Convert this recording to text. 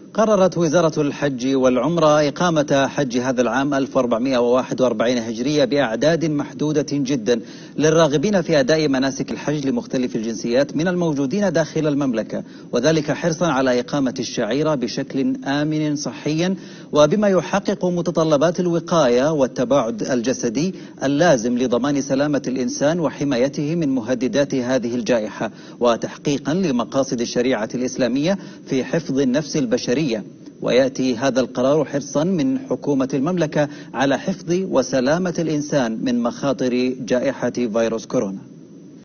قررت وزارة الحج والعمرة إقامة حج هذا العام 1441 هجرية بأعداد محدودة جدا للراغبين في أداء مناسك الحج لمختلف الجنسيات من الموجودين داخل المملكة، وذلك حرصا على إقامة الشعيرة بشكل آمن صحيا وبما يحقق متطلبات الوقاية والتباعد الجسدي اللازم لضمان سلامة الإنسان وحمايته من مهددات هذه الجائحة، وتحقيقا لمقاصد الشريعة الإسلامية في حفظ النفس البشرية. ويأتي هذا القرار حرصا من حكومة المملكة على حفظ وسلامة الإنسان من مخاطر جائحة فيروس كورونا.